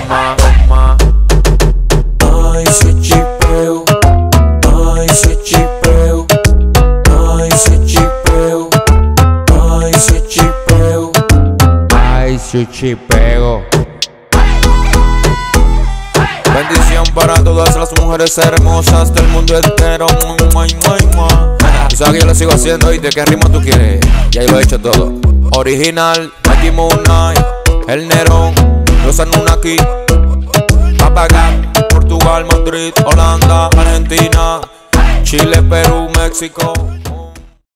Toma. Ay, si chipeo. Ay, si chipeo. Ay, si chipeo. Ay, si chipeo. Ay, si chipeo. Bendición para todas las mujeres hermosas del mundo entero. Tú sabes que yo lo sigo haciendo y de qué ritmo tú quieres. Ya yo lo he hecho todo. Original, Nicki Minaj, El Nerón, Los Anunnaki, Papagán, Portugal, Madrid, Holanda, Argentina, Chile, Perú, México.